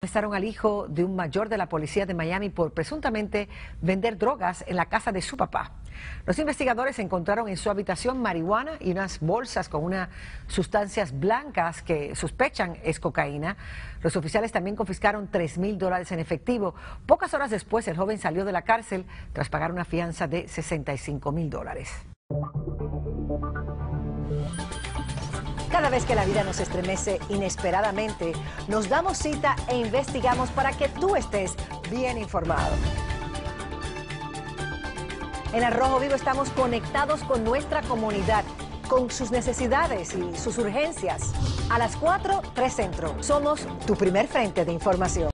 Arrestaron al hijo de un mayor de la policía de Miami por presuntamente vender drogas en la casa de su papá. Los investigadores encontraron en su habitación marihuana y unas bolsas con unas sustancias blancas que sospechan es cocaína. Los oficiales también confiscaron $3,000 en efectivo. Pocas horas después, el joven salió de la cárcel tras pagar una fianza de $65,000. Cada vez que la vida nos estremece inesperadamente, nos damos cita e investigamos para que tú estés bien informado. En Al Rojo Vivo estamos conectados con nuestra comunidad, con sus necesidades y sus urgencias. A las 4, 3 Centro. Somos tu primer frente de información.